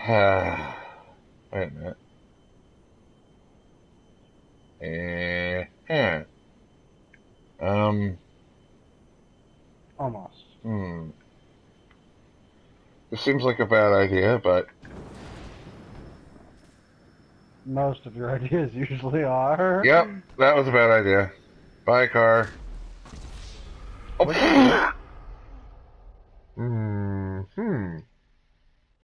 Wait a minute. Yeah. Almost. This seems like a bad idea, but Most of your ideas usually are. yep, that was a bad idea. Bye, car. Oh. What'd you do? Hmm.